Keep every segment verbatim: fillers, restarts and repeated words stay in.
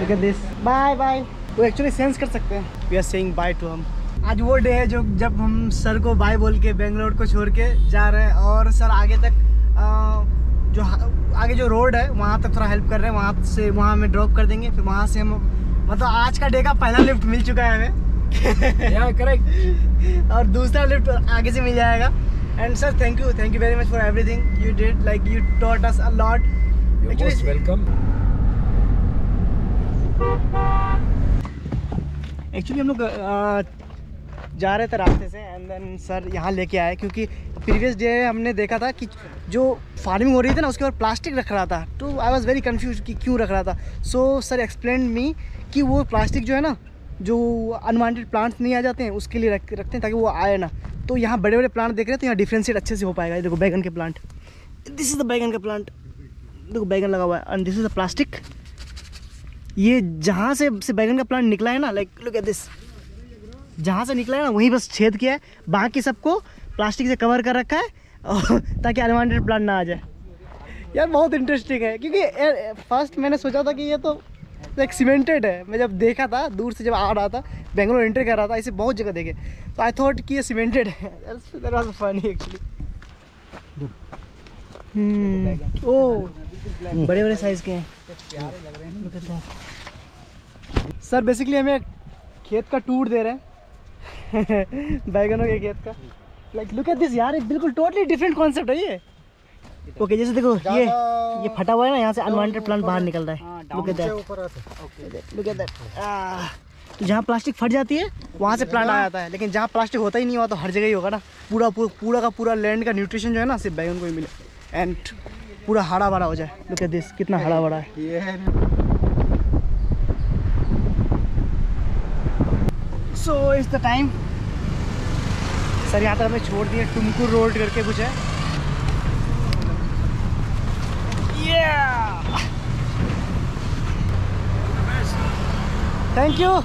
Look at this, bye bye. वो actually sense कर सकते हैं we are saying bye to हम। आज वो डे है जो जब हम सर को बाय बोल के बेंगलोर को छोड़ के जा रहे हैं, और सर आगे तक आ, जो आगे जो रोड है वहाँ तक थोड़ा हेल्प कर रहे हैं, वहाँ से वहाँ हमें ड्रॉप कर देंगे, फिर वहाँ से हम मतलब आज का डे का पहला लिफ्ट मिल चुका है हमें। या करेक्ट। और दूसरा लिफ्ट आगे से मिल जाएगा। And sir thank you thank you very much for everything you did, like you taught us a lot. Most welcome. Actually हम लोग जा रहे थे रास्ते से, एंड देन सर यहाँ लेके आए, क्योंकि प्रीवियस डे हमने देखा था कि जो फार्मिंग हो रही थी ना उसके ऊपर प्लास्टिक रख रहा था, तो आई वाज वेरी कंफ्यूज कि क्यों रख रहा था। सो सर एक्सप्लेन मी कि वो प्लास्टिक जो है ना, जो अनवांटेड प्लांट्स नहीं आ जाते हैं उसके लिए रख रखते हैं ताकि वो आए ना। तो यहाँ बड़े बड़े प्लांट देख रहे हैं तो यहाँ डिफ्रेंशिएट अच्छे से हो पाएगा। देखो बैगन के प्लांट, दिस इज़ द बैगन का प्लांट, देखो बैगन लगा हुआ है, and this is the plastic. ये जहाँ से से बैगन का प्लांट निकला है ना, लाइक लुक एट दिस, जहाँ से निकला है ना वहीं बस छेद किया है, बाकी सबको प्लास्टिक से कवर कर रखा है और ताकि अनवांटेड प्लांट ना आ जाए। यार बहुत इंटरेस्टिंग है, क्योंकि फर्स्ट मैंने सोचा था कि ये तो लाइक सीमेंटेड है। मैं जब देखा था दूर से, जब आ रहा था बेंगलोर एंटर कर रहा था, इसे बहुत जगह देखे, तो आई थॉट कि ये सीमेंटेड है। That was funny actually. Oh बड़े बड़े साइज के हैं सर। बेसिकली हमें खेत का टूर दे रहे हैं बैगनों के खेत का। लाइक लुक एट दिस यार, बिल्कुल टोटली डिफरेंट कॉन्सेप्ट है ये। ओके okay, जैसे देखो ये ये फटा हुआ है ना, यहाँ से अनवांटेड प्लांट बाहर निकल रहा है। Look at that, look at that. तो जहाँ प्लास्टिक फट जाती है वहाँ से प्लांट आ जाता है, लेकिन जहाँ प्लास्टिक होता ही नहीं हुआ तो हर जगह ही होगा ना। पूरा पूरा का पूरा लैंड का न्यूट्रिशन जो है ना सिर्फ बैगन को ही मिले, एंड पूरा हरा भरा हो जाए। लुक एट दिस, कितना हरा भरा है। So it's the time. Sir यहाँ तक हमें छोड़ दिए, टुमकुर रोड करके कुछ है। Thank you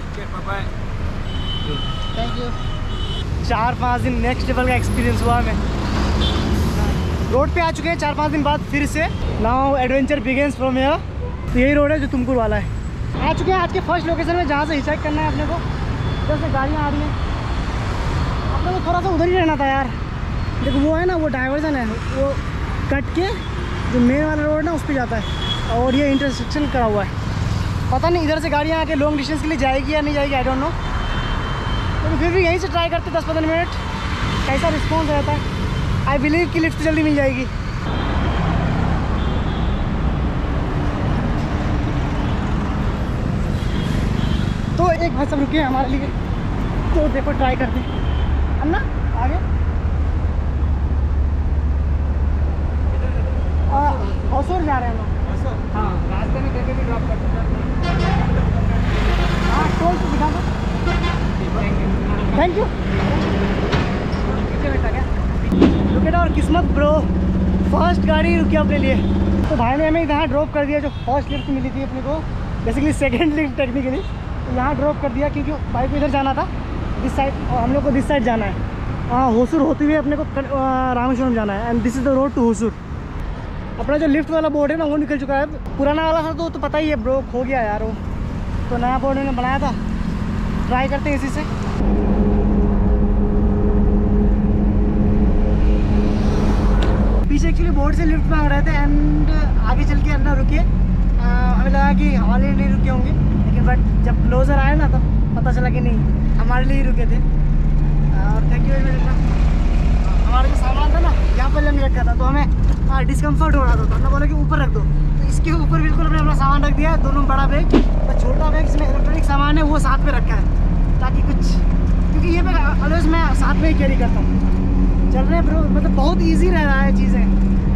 thank you. चार पाँच दिन नेक्स्ट लेवल का एक्सपीरियंस हुआ हमें। रोड पे आ चुके हैं चार पाँच दिन बाद फिर से। Now adventure begins from here. तो यही रोड है जो तुमकुर वाला है। आ चुके हैं आज के फर्स्ट लोकेशन में, जहाँ से हिचहाइक करना है अपने को। इधर से गाड़ियाँ आ रही हैं, अपने को थोड़ा सा उधर ही रहना था यार। देखो वो है ना, वो डाइवर्जन है, वो कट के जो मेन वाला रोड ना उस पर जाता है, और ये इंटरसेक्शन करा हुआ है। पता नहीं इधर से गाड़ियाँ आके लॉन्ग डिस्टेंस के लिए जाएगी या नहीं जाएगी, आई डोंट नो। तो फिर भी यहीं से ट्राई करते दस पंद्रह मिनट, कैसा रिस्पॉन्स रहता है। आई बिलीव कि लिफ्ट जल्दी मिल जाएगी। तो एक भाई सब रुके हमारे लिए, तो देखो ट्राई करते हैं। अन्ना आगे हौसूर जा रहे हैं हम लोग। हाँ रास्ते में कहीं भी ड्रॉप कर सकते हैं। हाँ टोल तो दिखा दो। Thank you. रुके ना, और किस्मत ब्रो, फर्स्ट गाड़ी रुकी अपने लिए। तो भाई ने हमें यहाँ ड्रॉप कर दिया, जो फर्स्ट लिफ्ट मिली थी अपने को, बेसिकली सेकेंड लिफ्ट टेक्निकली। तो यहाँ ड्रॉप कर दिया क्योंकि बाइक को इधर जाना था दिस साइड, और हम लोग को दिस साइड जाना है। हाँ होसूर होते हुए अपने को रामेश्वरम जाना है, and this is the road to Hosur. अपना जो लिफ्ट वाला बोर्ड है ना वो निकल चुका है। पुराना वाला था तो, तो पता ही है ब्रो, खो गया यार वो। तो नया बोर्ड मैंने बनाया था, ट्राई करते हैं इसी से। पीछे एक्चुअली बोर्ड से लिफ्ट मांग रहे थे, एंड आगे चल के अंदर रुके। हमें लगा कि हमारे लिए नहीं रुके होंगे, लेकिन बट जब क्लोजर आए ना तब पता चला कि नहीं, हमारे लिए ही रुके थे। और थैंक यू वेरी मच। हमारा जो सामान था ना यहाँ पर लग रखा था, तो हमें डिस्कम्फर्ट हो रहा था, तो हमने बोला कि ऊपर रख दो। तो इसके ऊपर बिल्कुल हमने अपना सामान रख दिया है, दोनों बड़ा बैग, तो छोटा बैग जिसमें इलेक्ट्रॉनिक सामान है वो साथ में रखा है, ताकि कुछ, क्योंकि ये बैग ऑलवेज मैं साथ में ही कैरी करता हूँ। चल रहे हैं ब्रो, मतलब बहुत ईजी रह रहा है चीज़ें।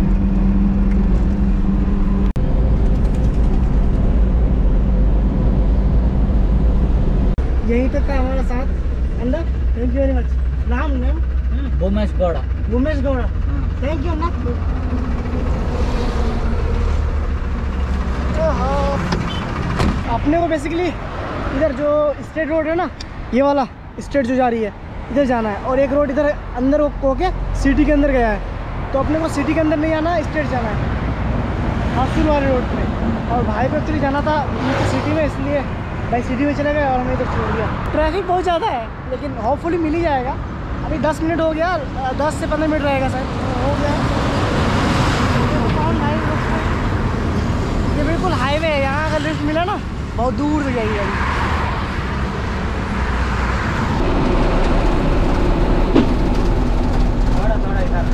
यहीं तक का हमारा साथ अंदर। Thank you very much. नाम नाम उमेश गौड़ा। उमेश गौड़ा, थैंक यू ना। अपने को बेसिकली इधर जो स्ट्रेट रोड है ना, ये वाला स्ट्रेट जो जा रही है इधर जाना है, और एक रोड इधर अंदर हो के सिटी के अंदर गया है। तो अपने को सिटी के अंदर नहीं आना है, स्ट्रेट जाना है। हासुर वाले रोड पे। और भाई को एक्चुअली जाना था सिटी में, इसलिए भाई सिटी में चले गए और हमें इधर छोड़ दिया। ट्रैफिक बहुत ज़्यादा है लेकिन होपफुली मिल ही जाएगा। अभी दस मिनट हो गया, दस से पंद्रह मिनट रहेगा सर, हो गया। ये बिल्कुल हाईवे है, यहाँ अगर लिफ्ट मिला ना बहुत दूर से जाएगी गाड़ी। थोड़ा थोड़ा इधर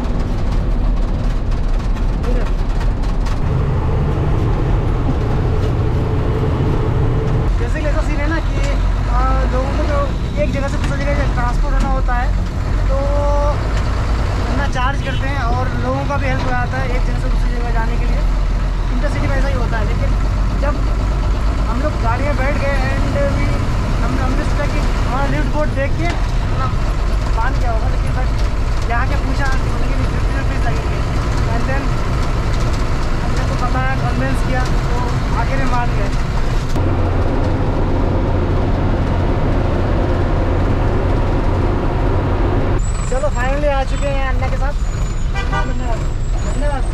जैसे कि ऐसा सीन है ना कि आ, लोगों को जो एक जगह से दूसरी जगह ट्रांसपोर्ट होना होता है तो इतना चार्ज करते हैं और लोगों का भी हेल्प हो जाता है एक जगह से दूसरी जगह जाने के लिए। इंटरसिटी में ऐसा ही होता है। लेकिन जब हम लोग गाड़ी में बैठ गए एंड भी हम हमने सोचा कि हमारा लिफ्ट बोर्ड देख के अपना मान क्या होगा, लेकिन बट यहाँ के पूछा बोलेंगे नहीं फिफ्टी रुपीज़ लगेंगे एंड देन हमने को बताया, कन्विंस किया तो आगे में मान गए। चलो फाइनली आ चुके हैं अन्ना के साथ। धन्यवाद धन्यवाद।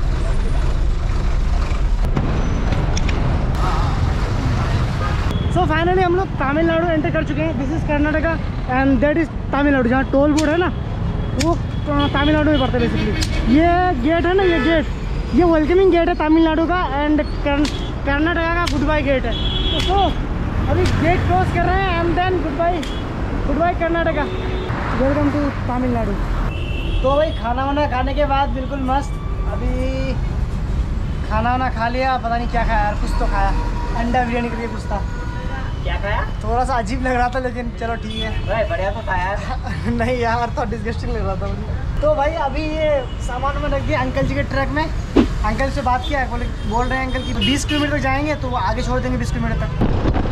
सो फाइनली हम लोग तमिलनाडु एंटर कर चुके हैं। This is Karnataka and that is Tamil Nadu. जहाँ टोल बोर्ड है ना वो तमिलनाडु में पड़ता है बेसिकली। ये गेट है ना, ये गेट, ये वेलकमिंग गेट है तमिलनाडु का एंड कर्नाटका का गुड बाय गेट है। तो, तो अभी गेट क्रॉस कर रहे हैं and then good bye good bye Karnataka, welcome to Tamil Nadu. तो भाई खाना वाना खाने के बाद बिल्कुल मस्त। अभी खाना वाना खा लिया, पता नहीं क्या खाया यार, कुछ तो खाया, अंडा बिरयानी करके कुछ था। क्या खाया? थोड़ा सा अजीब लग रहा था लेकिन चलो ठीक है। भाई बढ़िया तो था यार। नहीं यार, तो डिस्गस्टिंग लग रहा था मुझे। तो भाई अभी ये सामान में रख दिया अंकल जी के ट्रक में। अंकल से बात किया, बोले बोल रहे हैं अंकल कि बीस किलोमीटर तक जाएंगे तो वो आगे छोड़ देंगे बीस किलोमीटर तक।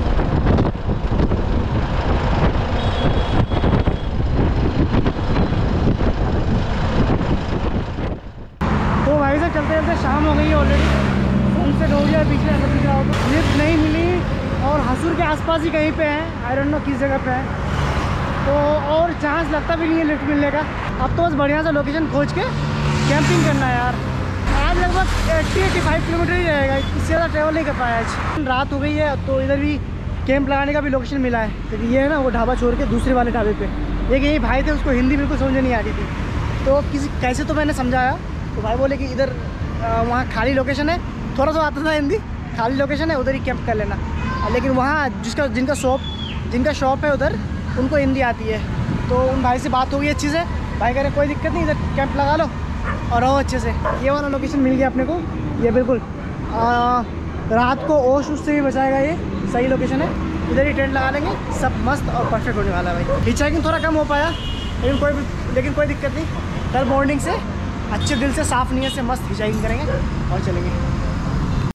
तो भाई से चलते चलते शाम हो गई है ऑलरेडी, सनसेट हो गया पीछे। लिफ्ट नहीं मिली और हसूर के आसपास ही कहीं पे है, आई डोंट नो किस जगह पे है, तो और चांस लगता भी नहीं है लिफ्ट मिलने का। अब तो बस बढ़िया सा लोकेशन खोज के कैंपिंग करना है यार। आज लगभग अस्सी पचासी किलोमीटर ही रहेगा, इससे ज़्यादा ट्रैवल नहीं कर पाया आज। रात हो गई है तो इधर भी कैंप लगाने का भी लोकेशन मिला है। लेकिन ये है ना वो ढाबा छोड़ के दूसरे वाले ढाबे पे, एक यही भाई थे उसको हिंदी बिल्कुल समझ नहीं आ रही थी, तो किसी कैसे तो मैंने समझाया तो भाई बोले कि इधर वहाँ खाली लोकेशन है, थोड़ा सा आता था हिंदी, खाली लोकेशन है उधर ही कैंप कर लेना। लेकिन वहाँ जिसका जिनका शॉप जिनका शॉप है उधर उनको हिंदी आती है, तो उन भाई से बात हो गई अच्छी से। भाई कह रहे कोई दिक्कत नहीं, इधर कैंप लगा लो और रहो अच्छे से। ये वाला लोकेशन मिल गया अपने को, ये बिल्कुल आ, रात को ओश उस से भी बचाएगा, ये सही लोकेशन है। इधर ही टेंट लगा लेंगे, सब मस्त और परफेक्ट होने वाला है भाई। हिचहाइकिंग थोड़ा कम हो पाया लेकिन कोई लेकिन कोई दिक्कत नहीं। कल मॉर्निंग से अच्छे दिल से साफ़ नीयत से मस्त हिचहाइकिंग करेंगे और चलेंगे।